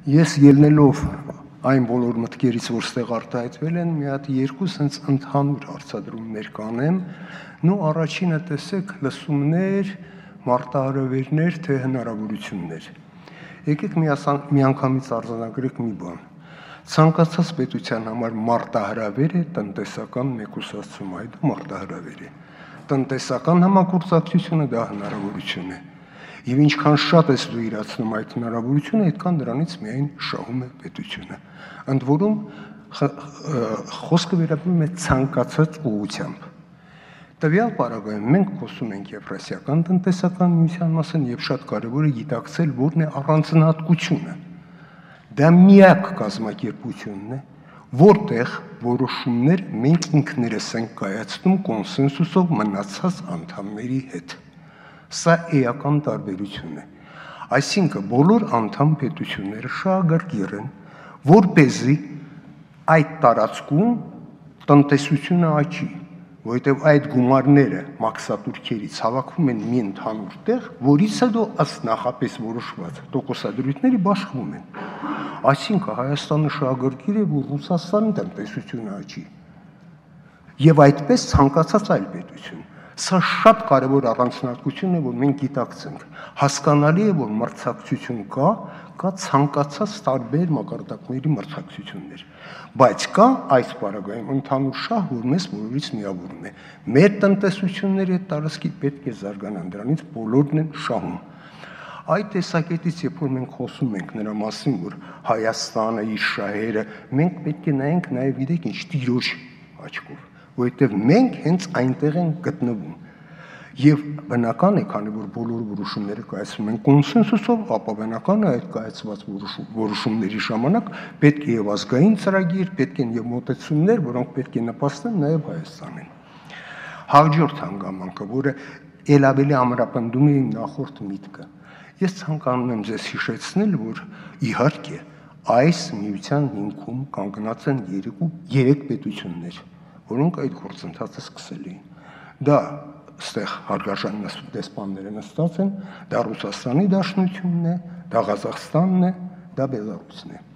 Ես ելնելով այն բոլոր մտքերից, որ ստեղ արտահայտվել են, մի հատ երկու սենց ընդհանուր հարցադրումներ կանեմ, նու առաջինը տեսեք լսումներ, մարտահրավերներ, թե հնարավորություններ։ Եկեք միանգամից արձանագրենք մի բան։ Ցանկացած պետության համար մարտահրավեր է տնտեսական մեկուսացում, այդ մարտահրավեր է։ Տնտեսական համագործակցությունը դա հնարավորություն է։ Եվ ինչքան շատ ես դու իրացնում այդ հնարավորությունը, այդքան դրանից միայն շահում է պետությունը։ Ընդ որում խոսքը վերաբերում է ցանկացած ուղղությամբ։ Տվյալ պարագայում մենք խոսում ենք Եվրասիական տնտեսական միության մասին եւ շատ կարեւոր է գիտակցել, որն է առանձնահատկությունը։ Դա միակ կազմակերպությունն է, որտեղ որոշումներ մենք ինքներս ենք կայացնում կոնսենսուսով մնացած անդամների հետ։ Սա էական տարբերություն է։ Այսինքն բոլոր անդամ պետությունները շահագրգիռ են, որպեսզի այդ տարածքում տնտեսությունը աճի, որովհետև այդ գումարները մաքսատուրքերից հավաքվում են մի ընդհանուր տեղ, որից հետո ըստ նախապես որոշված տոկոսադրույթների բաշխվում են։ Այսինքն Հայաստանը շահագրգիռ է, որ Ռուսաստանի տնտեսությունը աճի։ Եվ այդպես ցանկացած այլ պետություն։ Սա շատ կարևոր առանձնահատկություն է, որ մենք գիտակցենք։ Հասկանալի է, որ մրցակցություն կա ցանկացած տարբեր մակարդակների մրցակցություններ, բայց կա այս պարագայում ընդհանուր շահ, որ մեզ բոլորից միավորում է։ Մեր տնտեսությունները այդ տարածքի պետք է զարգանան, դրանից բոլորն են շահում։ Այդ տեսակետից, երբ որ մենք խոսում ենք նրա մասին, որ Հայաստանը իր շահերը, մենք պետք է նայենք նաև գիտեք ինչ տիրոջ աչքով, որովհետև մենք հենց այնտեղ ենք գտնվում։ Եվ բնական է, քանի որ բոլոր որոշումները կայացվում են կոնսենսուսով, ապա բնական է այդ կայացված որոշումների ժամանակ պետք է եւ ազգային ծրագիր, պետք են եւ մոտեցումներ, որոնք պետք է նպաստեն նաեւ Հայաստանին։ Հաջորդ հանգամանքը, որը ել ավելի ամրապնդում է իմ նախորդ միտքը, ես ցանկանում եմ ձեզ հիշեցնել, որ իհարկե այս միության հիմքում կանգնած են երեք պետություններ, որոնք այդ գործընթացը սկսել էին։ Դա ստեղ հարգարժան դեսպանները նստած են, դա Ռուսաստանի Դաշնությունն է, դա Ղազախստանն է, դա Բելարուսն է։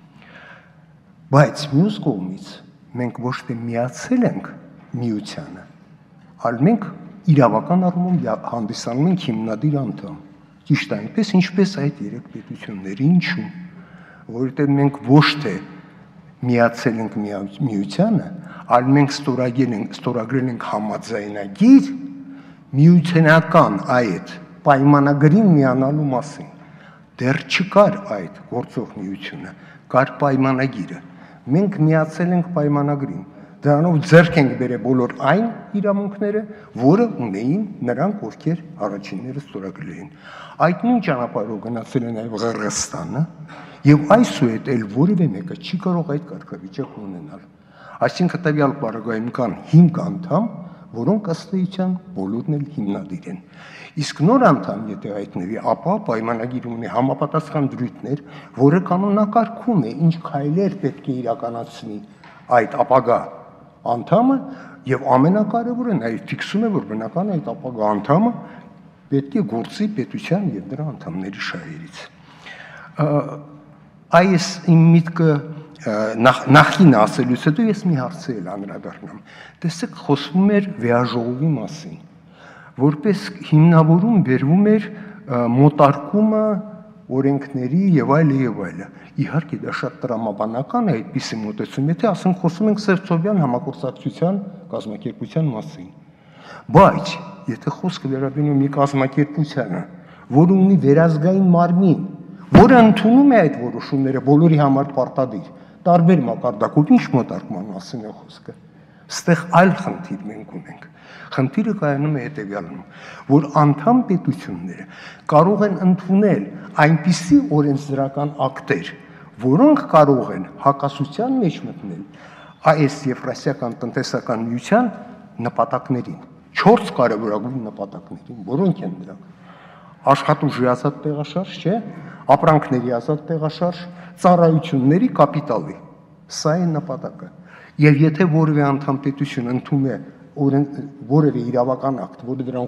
Բայց մյուս կողմից մենք ոչ թե միացել ենք միությանը, այլ մենք իրավական առումով հանդիսանում ենք հիմնադիր անդամ։ Ճիշտ այնպես, ինչպես այդ երեք պետությունները, ինչու՞։ Որովհետև մենք ոչ թե միացել ենք միությանը, այլ մենք ստորագրել ենք համաձայնագիր միութենական այդ պայմանագրին միանալու մասին։ Դեռ չկար այդ գործող միությունը, կար պայմանագիրը։ Մենք միացել ենք պայմանագրին, դրանով ձեռք ենք բերել բոլոր այն իրավունքները, որը ունեին նրանք, ովքեր առաջինները ստորագրել էին։ Այդ նույն ճանապարհով գնացել է նաև Ղրղստանը, եւ այսուհետ էլ որևէ մեկը չի կարող այդ կարգավիճակը ունենալ։ Այսինքն տվյալ պարագայում կան 5 անդամ, որոնք ըստ էության բոլորն էլ հիմնադիր են։ Իսկ նոր անդամ եթե հայտնվի, ապա պայմանագիրը ունի համապատասխան դրույթներ, որը կանոնակարգում է ինչ քայլեր պետք է իրականացնի այդ ապագա անդամը, եւ ամենակարևորը նաեւ ֆիքսում է, որ բնական է այդ ապագա անդամը պետք է գործի պետության եւ դրա անդամների շահերից։ Այս իմ միտքը նախին ասելուց հետո ես մի հարցի էլ անդրադառնամ։ Տեսեք, խոսվում էր վեաժողովի մասին, որպես հիմնավորում բերվում էր մոտարկումը օրենքների եւ այլը եւ այլը։ Իհարկե դա շատ տրամաբանական է այդպիսի մոտեցում, եթե ասենք խոսում ենք Սերծովյան համագործակցության կազմակերպության մասին։ Բայց եթե խոսքը վերաբերում է կազմակերպությանը, որը ունի վերազգային մարմին, որը ընդունում է այդ որոշումները բոլորի համար պարտադիր, տարբեր մակարդակով ինչ մոտարկման մասին է խոսքը։ Ստեղ այլ խնդիր մենք ունենք։ Խնդիրը կայանում է հետևյալում, որ անդամ պետությունները կարող են ընդունել այնպիսի օրենսդրական ակտեր, որոնք կարող են հակասության մեջ մտնել այս Եվրասիական տնտեսական միության նպատակներին, 4 կարևորագույն նպատակներին, որոնք են դրանք. աշխատուժի ազատ տեղաշարժ, չէ, ապրանքների ազատ տեղաշարժ, ծառայությունների կապիտալի։ Սա է նպատակը։ Եվ եթե որևէ անդամ պետություն ընդունում է որևէ իրավական ակտ, որը դրան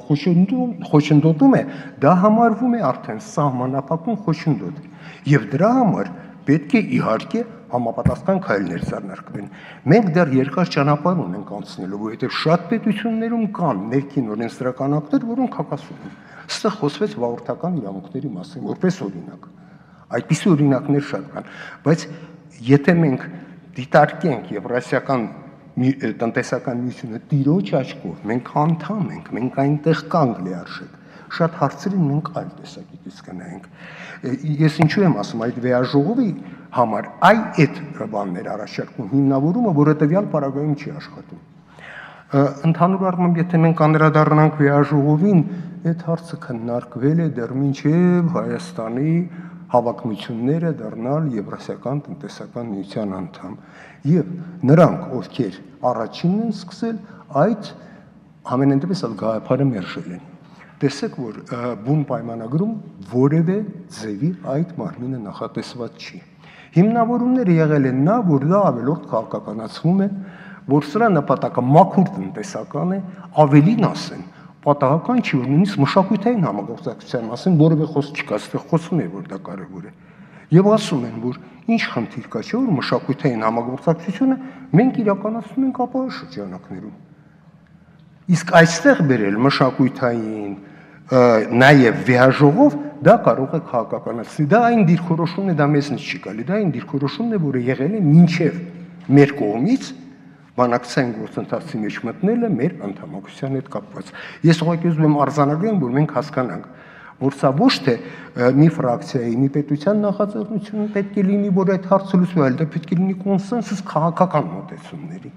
խոչընդոտում է, դա համարվում է արդեն սահմանափակում խոչընդոտ։ Եվ դրա համար պետք է իհարկե համապատասխան քայլեր ձեռնարկվեն։ Մենք դեռ երկար ճանապարհ ունենք անցնելու, որովհետև շատ պետություններում կան ներքին օրենսդրական ակտեր, որոնք հակասում են։ Այստեղ խոսվեց վարորդական իրավունքների մասին, որպես օրինակ։ Այդպիսի օրինակներ շատ կան, բայց եթե մենք դիտարկենք Եվրասիական տնտեսական միությունը տիրոջ աչքով, մենք անդամ ենք, մենք այնտեղ կանգ լիարժեք։ Շատ հարցերին մենք այլ տեսակետից կնայենք։ Ես ինչու եմ ասում, այդ վեաժողովի համար այդ բաններ առաջարկում հիմնավորումը, որը տվյալ պարագայում չի աշխատում։ Ընդհանուր առմամբ, եթե մենք անդրադառնանք վեաժողովին, այդ հարցը քննարկվել է դեռ մինչև Հայաստանի հավակնությունները դառնալ Եվրասիական տնտեսական միության անդամ։ Եվ նրանք, ովքեր առաջինն են սկսել, այդ ամենայն դեպս այդ գաղափարը մերժել են։ Տեսեք, որ բուն պայմանագրում որևէ ձևի այդ մարմինը նախատեսված չի։ Հիմնավորումները եղել են նա, որ դա ավելորդ քաղաքականացվում է, որ սրա նպատակը մաքուր տնտեսական է, ավելին ասեն, պատահական չի, որ նույնիսկ մշակութային համագործակցության մասին որևէ խոսք չկա, այստեղ խոսում է, որ դա կարևոր է։ Եվ ասում են, որ ինչ խնդիր կա, չէ՞ որ մշակութային համագործակցությունը մենք իրականացնում ենք ապահով շրջանակներում։ Իսկ այստեղ բերել մշակութային, նաև վեաժողով, դա կարող է քաղաքականացնել։ Դա այն դիրքորոշումն է, դա մեզնից չի գալի, դա այն դիրքորոշումն է, որը եղել է մինչև մեր կողմից բանակցային գործընթացի մեջ մտնելը մեր անդամակցության հետ կապված։ Ես ուղղակի ուզում եմ արձանագրեմ, որ մենք հասկանանք, որ սա ոչ թե մի ֆրակցիայի, մի պետության նախաձեռնություն պետք է լինի, որ այդ հարցը լուծվի, այլ դա պետք է լինի կոնսենսուս քաղաքական մոտեցումների։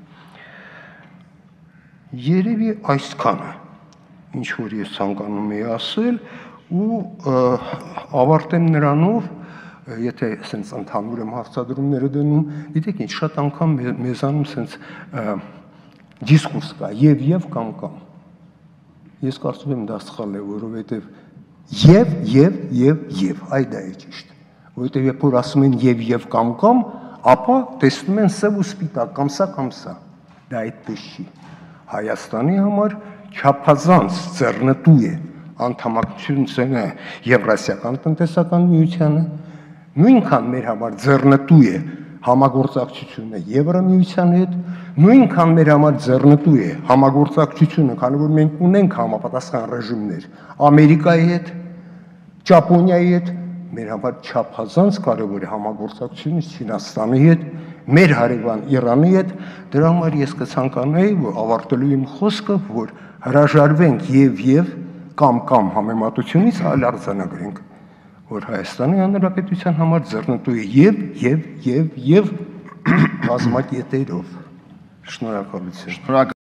Երևի այսքանը, ինչ որ ես ցանկանում եի ասել, ու ավարտեմ նրանով, եթե ասենց ընդհանուր եմ հարցադրումները դնում, գիտեք ինչ, շատ անգամ մեզանում ասենց դիսկուրս կա, եւ կամ։ Ես կարծում եմ դա սխալ է, որովհետև եւ, այ դա է ճիշտ։ Որովհետև երբ որ ասում են եւ կամ, ապա տեսնում են սև ու սպիտակ, կամ սա։ Դա այդպես չի։ Հայաստանի համար չափազանց ձեռնտու է անդամակցությունը Եվրասիական տնտեսական միությանը, նույնքան մեր համար ձեռնտու է համագործակցությունը Եվրամիության հետ, նույնքան մեր համար ձեռնտու է համագործակցությունը, քանի որ մենք ունենք համապատասխան ռեժիմներ Ամերիկայի հետ, Ճապոնիայի հետ, մեր համար չափազանց կարևոր է համագործակցությունը Չինաստանի հետ, մեր հարևան Իրանի հետ, դրա համար ես կցանկանայի, որ ավարտելու իմ խոսքը, որ հրաժարվենք եւ կամ համեմատությունից, այլ արձանագրենք, որ Հայաստանի Հանրապետության համար ձեռնտու է եւ բազմակետերով։ Շնորհակալություն։